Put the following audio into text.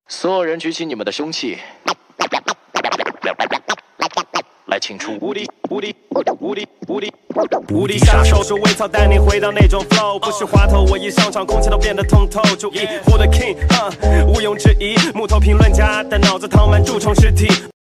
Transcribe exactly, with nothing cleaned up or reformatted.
所有人举起你们的凶器，来请出无敌无敌无敌无敌无敌杀手，说微操带你回到那种 flow， 不是滑头，我一上场空气都变得通透。注意，我的 king， uh, 毋庸置疑，木头评论家的脑子躺满蛀虫尸体。